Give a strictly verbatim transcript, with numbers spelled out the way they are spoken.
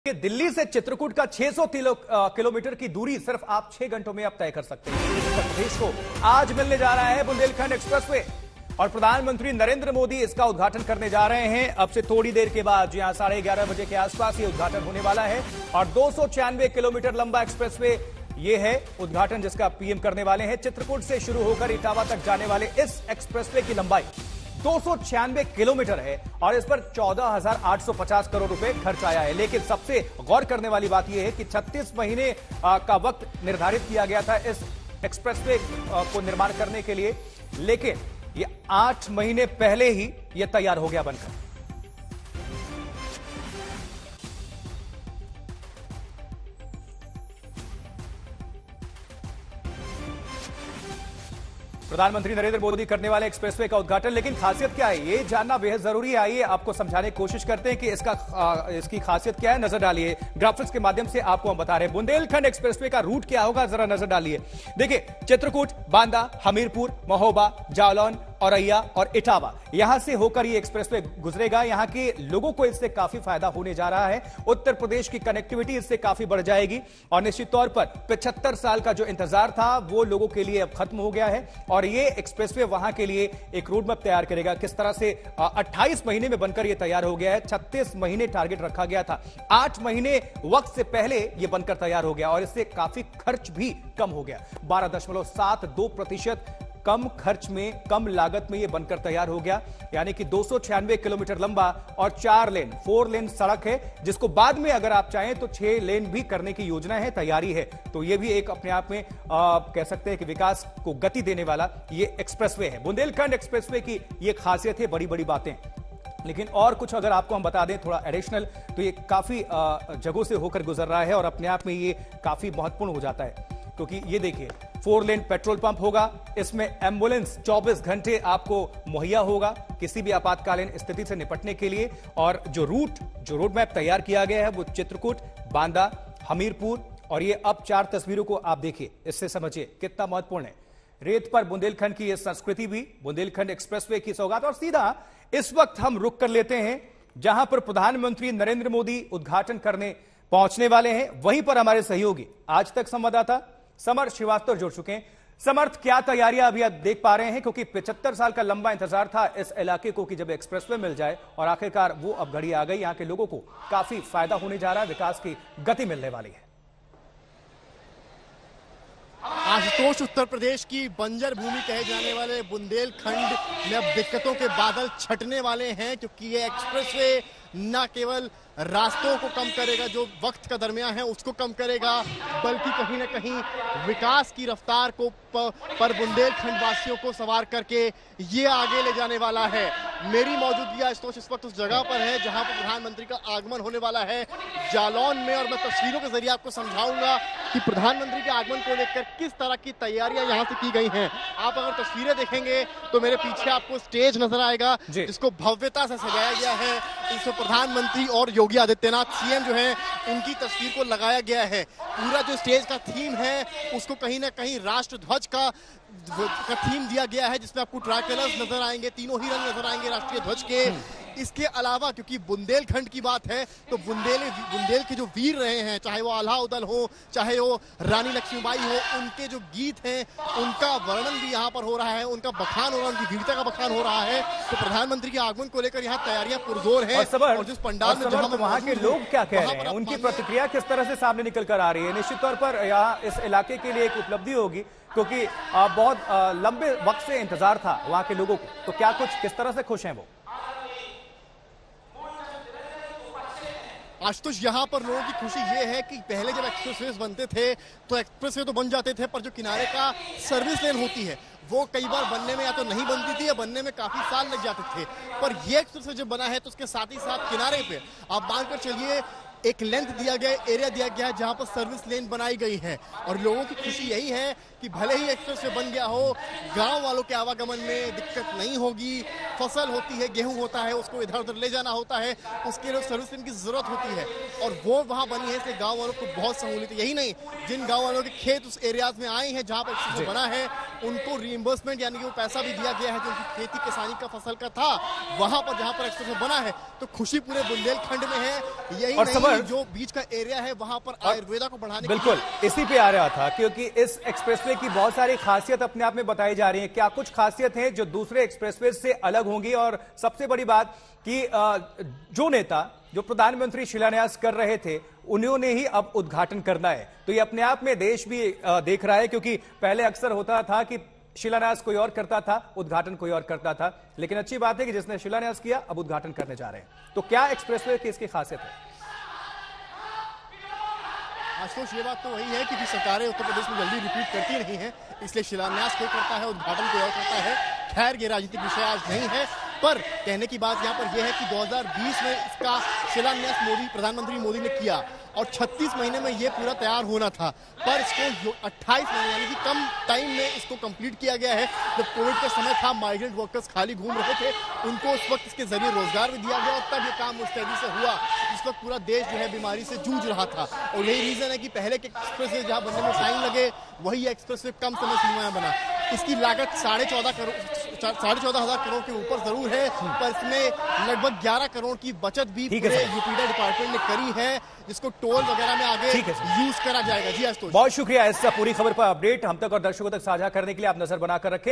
दिल्ली से चित्रकूट का छह सौ किलोमीटर की दूरी सिर्फ आप छह घंटों में अब तय कर सकते हैं। उत्तर प्रदेश को आज मिलने जा रहा है बुंदेलखंड एक्सप्रेसवे और प्रधानमंत्री नरेंद्र मोदी इसका उद्घाटन करने जा रहे हैं। अब से थोड़ी देर के बाद यहां साढ़े ग्यारह बजे के आसपास ये उद्घाटन होने वाला है और दो सौ छियानवे किलोमीटर लंबा एक्सप्रेसवे ये है उद्घाटन जिसका पीएम करने वाले हैं। चित्रकूट से शुरू होकर इटावा तक जाने वाले इस एक्सप्रेसवे की लंबाई दो सौ छियानवे किलोमीटर है और इस पर चौदह हजार आठ सौ पचास करोड़ रुपए खर्च आया है। लेकिन सबसे गौर करने वाली बात यह है कि छत्तीस महीने का वक्त निर्धारित किया गया था इस एक्सप्रेसवे को निर्माण करने के लिए, लेकिन ये आठ महीने पहले ही यह तैयार हो गया बनकर। प्रधानमंत्री नरेंद्र मोदी करने वाले एक्सप्रेसवे का उद्घाटन, लेकिन खासियत क्या है ये जानना बेहद जरूरी है। आइए आपको समझाने की कोशिश करते हैं कि इसका आ, इसकी खासियत क्या है। नजर डालिए ग्राफिक्स के माध्यम से आपको हम बता रहे हैं बुंदेलखंड एक्सप्रेसवे का रूट क्या होगा, जरा नजर डालिए। देखिए चित्रकूट, बांदा, हमीरपुर, महोबा, जालौन, औरैया और इटावा, यहां से होकर ये एक्सप्रेसवे गुजरेगा। यहां के लोगों को इससे काफी फायदा होने जा रहा है। उत्तर प्रदेश की कनेक्टिविटी इससे काफी बढ़ जाएगी और निश्चित तौर पर पचहत्तर साल का जो इंतजार था वो लोगों के लिए अब खत्म हो गया है और ये एक्सप्रेसवे वहां के लिए एक रोड मैप तैयार करेगा। किस तरह से अट्ठाईस महीने में बनकर यह तैयार हो गया है। छत्तीस महीने टारगेट रखा गया था, आठ महीने वक्त से पहले यह बनकर तैयार हो गया और इससे काफी खर्च भी कम हो गया। बारह दशमलव सात दो प्रतिशत कम खर्च में, कम लागत में यह बनकर तैयार हो गया। यानी कि दो सौ छियानवे किलोमीटर लंबा और चार लेन फोर लेन सड़क है, जिसको बाद में अगर आप चाहें तो छह लेन भी करने की योजना है, तैयारी है। तो यह भी एक अपने आप में आ, कह सकते हैं कि विकास को गति देने वाला यह एक्सप्रेसवे है। बुंदेलखंड एक्सप्रेसवे की यह खासियत है, बड़ी बड़ी बातें। लेकिन और कुछ अगर आपको हम बता दें थोड़ा एडिशनल, तो ये काफी जगहों से होकर गुजर रहा है और अपने आप में ये काफी महत्वपूर्ण हो जाता है, क्योंकि ये देखिए फोर लेन पेट्रोल पंप होगा, इसमें एम्बुलेंस चौबीस घंटे आपको मुहैया होगा किसी भी आपातकालीन स्थिति से निपटने के लिए। और जो रूट, जो रोड मैप तैयार किया गया है वो चित्रकूट, बांदा, हमीरपुर और ये अब चार तस्वीरों को आप देखिए, इससे समझिए कितना महत्वपूर्ण है। रेत पर बुंदेलखंड की यह संस्कृति भी बुंदेलखंड एक्सप्रेसवे की सौगात। और सीधा इस वक्त हम रुक कर लेते हैं जहां पर प्रधानमंत्री नरेंद्र मोदी उद्घाटन करने पहुंचने वाले हैं। वहीं पर हमारे सहयोगी आज तक संवाददाता समर्थ श्रीवास्तव जुड़ चुके हैं। समर्थ, क्या तैयारियां अभी आप देख पा रहे हैं, क्योंकि पचहत्तर साल का लंबा इंतजार था इस इलाके को कि जब एक्सप्रेसवे मिल जाए और आखिरकार वो अब घड़ी आ गई। यहां के लोगों को काफी फायदा होने जा रहा है, विकास की गति मिलने वाली है। आशुतोष, उत्तर प्रदेश की बंजर भूमि कहे जाने वाले बुंदेलखंड में अब दिक्कतों के बादल छटने वाले हैं, क्योंकि ये एक्सप्रेसवे न केवल रास्तों को कम करेगा, जो वक्त का दरमियान है उसको कम करेगा, बल्कि कहीं ना कहीं विकास की रफ्तार को पर बुंदेलखंड वासियों को सवार करके ये आगे ले जाने वाला है। मेरी मौजूदगी आशुतोष इस वक्त उस जगह पर है जहां पर प्रधानमंत्री का आगमन होने वाला है, जालौन में, और मैं तस्वीरों के जरिए आपको समझाऊंगा कि प्रधानमंत्री के आगमन को लेकर किस तरह की तैयारियां यहां से की गई हैं। आप अगर तस्वीरें देखेंगे तो मेरे पीछे आपको स्टेज नजर आएगा जिसको भव्यता से सजाया गया है। इसमें प्रधानमंत्री और योगी आदित्यनाथ सीएम जो है उनकी तस्वीर को लगाया गया है। पूरा जो स्टेज का थीम है उसको कहीं ना कहीं राष्ट्र ध्वज का का थीम दिया गया है, जिसमें आपको ट्राई कलर्स नजर आएंगे, तीनों ही रंग नजर आएंगे राष्ट्रीय ध्वज के। इसके अलावा क्योंकि बुंदेलखंड की बात है तो बुंदेल बुंदेल के जो वीर रहे हैं, चाहे वो आल्हा उदल हो, चाहे वो रानी लक्ष्मीबाई हो, उनके जो गीत हैं उनका वर्णन भी यहाँ पर हो रहा है, उनका बखान हो रहा है, उनकी वीरता का बखान हो रहा है। तो प्रधानमंत्री के आगमन को लेकर यहाँ तैयारियां पुरजोर है। और जिस पंडाल में जहां वहां के लोग क्या कह रहे हैं, उनकी प्रतिक्रिया किस तरह से सामने निकल कर आ रही है। निश्चित तौर पर यहाँ इस इलाके के लिए एक उपलब्धि होगी, क्योंकि बहुत लंबे वक्त से इंतजार था वहां के लोगों को। तो क्या कुछ किस तरह से खुश हैं वो? आशुतोष, यहाँ पर लोगों की खुशी ये है कि पहले जब एक्सप्रेसवे बनते थे तो एक्सप्रेसवे तो बन जाते थे, पर जो किनारे का सर्विस लेन होती है वो कई बार बनने में या तो नहीं बनती थी या बनने में काफी साल लग जाते थे। पर ये एक्सप्रेसवे जब बना है तो उसके साथ ही साथ किनारे पे आप मान कर चलिए एक लेंथ दिया गया, एरिया दिया गया है जहां पर सर्विस लेन बनाई गई है। और लोगों की खुशी यही है कि भले ही एक्सप्रेसवे बन गया हो, गांव वालों के आवागमन में दिक्कत नहीं होगी। फसल होती है, गेहूं होता है, उसको इधर उधर ले जाना होता है, उसके लिए सर्विस लेन की जरूरत होती है और वो वहां बनी है, इसलिए गांव वालों को बहुत सहूलियत है। यही नहीं, जिन गांव वालों के खेत उस एरियाज में आए हैं जहां पर एक्सप्रेसवे बना है, उनको रीइंबर्समेंट यानी कि वो पैसा भी दिया गया है जो उनकी खेती किसानी का फसल का था वहां पर जहां पर एक्सप्रेसवे बना है। तो खुशी पूरे बुंदेलखंड में है। यही नहीं, पर जो बीच का एरिया है वहां पर आयुर्वेदा को बढ़ाने बिल्कुल इसी पे आ रहा था, क्योंकि इस एक्सप्रेसवे की बहुत सारी खासियत अपने आप में बताई जा रही है। क्या कुछ खासियत है जो दूसरे एक्सप्रेसवे से अलग होंगी? और सबसे बड़ी बात कि जो नेता जो प्रधानमंत्री शिलान्यास कर रहे थे उन्होंने ही अब उद्घाटन करना है, तो ये अपने आप में देश भी देख रहा है, क्योंकि पहले अक्सर होता था कि शिलान्यास कोई और करता था, उद्घाटन कोई और करता था, लेकिन अच्छी बात है कि जिसने शिलान्यास किया अब उद्घाटन करने जा रहे हैं। तो क्या एक्सप्रेसवे की इसकी खासियत है? आशुतोष, ये बात तो वही है कि सरकारें उत्तर प्रदेश में जल्दी रिपीट करती नहीं है, इसलिए शिलान्यास कोई करता है, उद्घाटन कोई और करता है। खैर, ये राजनीतिक विषय आज नहीं है, पर कहने की बात यहाँ पर यह है कि दो हज़ार बीस में इसका शिलान्यास मोदी प्रधानमंत्री मोदी ने किया और छत्तीस महीने में ये पूरा तैयार होना था, पर इसको अट्ठाईस महीने यानी कि कम टाइम में इसको कंप्लीट किया गया है। जब कोविड का समय था, माइग्रेंट वर्कर्स खाली घूम रहे थे, उनको उस वक्त इसके जरिए रोजगार भी दिया गया और तब ये काम मुस्तैदी से हुआ। इस वक्त पूरा देश जो है बीमारी से जूझ रहा था और यही रीजन है कि पहले के एक्सप्रेस वे जहाँ बनने में टाइम लगे, वही एक्सप्रेस वे कम समय सीमा में बना। इसकी लागत साढ़े चौदह करोड़ साढ़े चौदह हजार करोड़ के ऊपर जरूर है, पर इसमें लगभग ग्यारह करोड़ की बचत भी पूरे यूपीडा डिपार्टमेंट ने करी है, जिसको टोल वगैरह में आगे यूज करा जाएगा। जी आशुतोष, बहुत शुक्रिया इस पूरी खबर पर अपडेट हम तक और दर्शकों तक साझा करने के लिए। आप नजर बनाकर रखें।